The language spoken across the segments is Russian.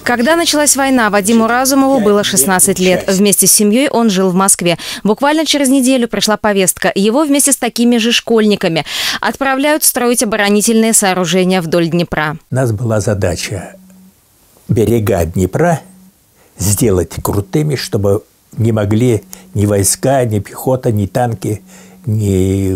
Когда началась война, Вадиму Разумову было 16 лет. Вместе с семьей он жил в Москве. Буквально через неделю пришла повестка. Его вместе с такими же школьниками отправляют строить оборонительные сооружения вдоль Днепра. У нас была задача берега Днепра сделать крутыми, чтобы не могли ни войска, ни пехота, ни танки, не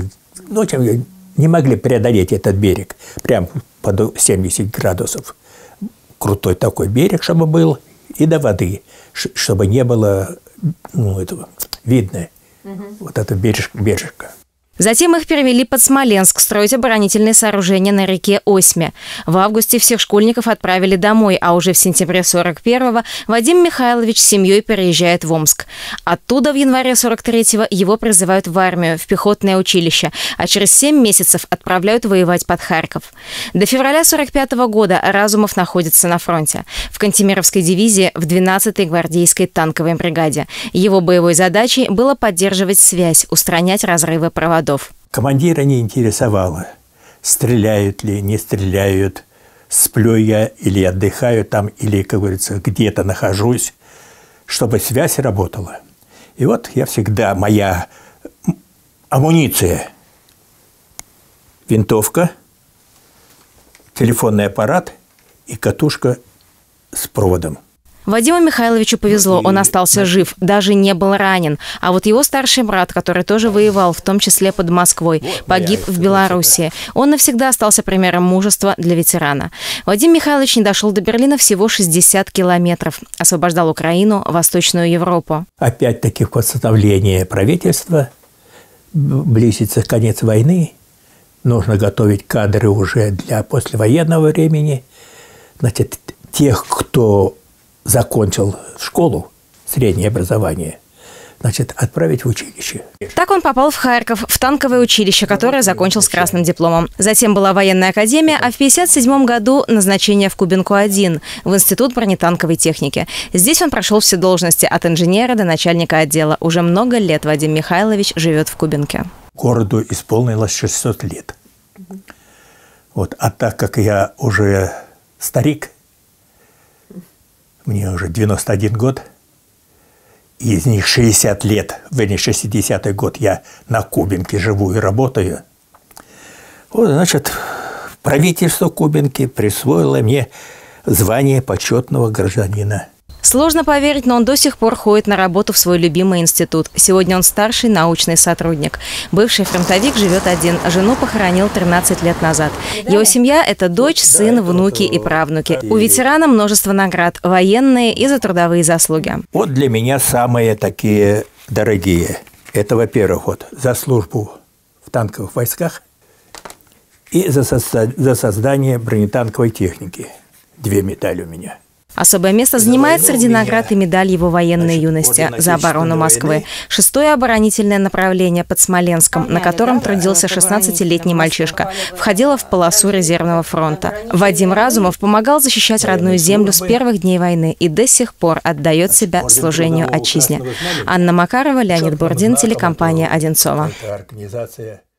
могли преодолеть этот берег прям под 70 градусов. Крутой такой берег, чтобы был, и до воды, чтобы не было этого видно, вот это бережка. Затем их перевели под Смоленск строить оборонительные сооружения на реке Осьме. В августе всех школьников отправили домой, а уже в сентябре 41-го Вадим Михайлович с семьей переезжает в Омск. Оттуда в январе 43-го его призывают в армию, в пехотное училище, а через 7 месяцев отправляют воевать под Харьков. До февраля 45-го года Разумов находится на фронте. В Кантемировской дивизии в 12-й гвардейской танковой бригаде. Его боевой задачей было поддерживать связь, устранять разрывы проводов. Командира не интересовало, стреляют ли, не стреляют, сплю я или отдыхаю там, или, как говорится, где-то нахожусь, чтобы связь работала. И вот я всегда, моя амуниция, винтовка, телефонный аппарат и катушка с проводом. Вадиму Михайловичу повезло, он остался жив, даже не был ранен. А вот его старший брат, который тоже воевал, в том числе под Москвой, погиб в Белоруссии. Он навсегда остался примером мужества для ветерана. Вадим Михайлович не дошел до Берлина всего 60 километров. Освобождал Украину, Восточную Европу. Опять-таки восстановление правительства, близится конец войны, нужно готовить кадры уже для послевоенного времени. Значит, тех, кто закончил школу, среднее образование, значит, отправить в училище. Так он попал в Харьков, в танковое училище, которое закончил с красным дипломом. Затем была военная академия, а в 1957 году назначение в Кубинку-1, в Институт бронетанковой техники. Здесь он прошел все должности, от инженера до начальника отдела. Уже много лет Вадим Михайлович живет в Кубинке. Городу исполнилось 600 лет. Вот. А так как я уже старик, мне уже 91 год, из них 60 лет, вернее, 60-й год я на Кубинке живу и работаю. Вот, значит, правительство Кубинки присвоило мне звание почетного гражданина. Сложно поверить, но он до сих пор ходит на работу в свой любимый институт. Сегодня он старший научный сотрудник. Бывший фронтовик живет один. Жену похоронил 13 лет назад. Его семья – это дочь, сын, внуки и правнуки. У ветерана множество наград – военные и за трудовые заслуги. Вот для меня самые такие дорогие. Это, во-первых, вот, за службу в танковых войсках и за создание бронетанковой техники. 2 медали у меня. Особое место занимает среди наград и медаль его военной юности за оборону Москвы. 6-е оборонительное направление под Смоленском, на котором трудился 16-летний мальчишка, входило в полосу резервного фронта. Вадим Разумов помогал защищать родную землю с первых дней войны и до сих пор отдает себя служению отчизне. Анна Макарова, Леонид Бурдин, телекомпания «Одинцово».